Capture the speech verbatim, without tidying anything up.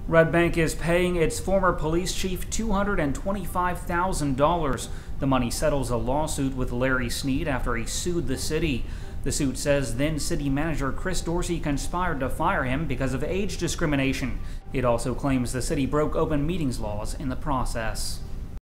Red Bank is paying its former police chief two hundred twenty-five thousand dollars. The money settles a lawsuit with Larry Sneed after he sued the city. The suit says then city manager Chris Dorsey conspired to fire him because of age discrimination. It also claims the city broke open meetings laws in the process.